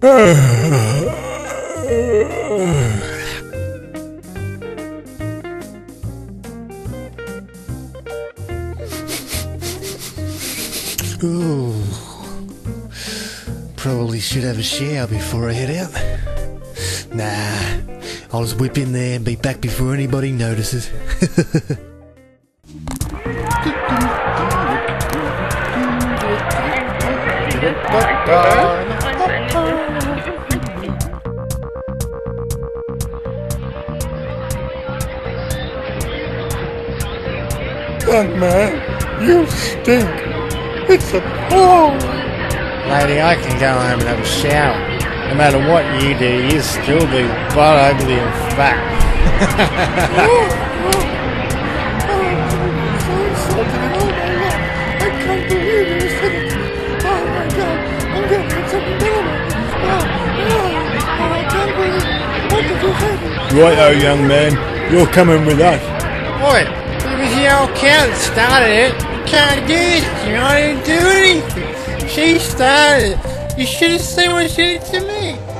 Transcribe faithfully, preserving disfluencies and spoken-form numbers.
Ooh. Probably should have a shower before I head out. Nah, I'll just whip in there and be back before anybody notices. Young man, you stink. It's appalling. Lady, I can go home and have a shower. No matter what you do, you'll still be butt ugly and fat. Oh, oh, oh, I'm so insulted. Oh my God, I can't believe you said it. Oh my God, I'm gonna put something down on you. Oh, oh, oh, I can't believe it. What did you say? Righto, young man, you're coming with us. Boy, it was the old cow that started it. You can't do this, you know, I didn't do anything. She started it. You should have seen what she did to me.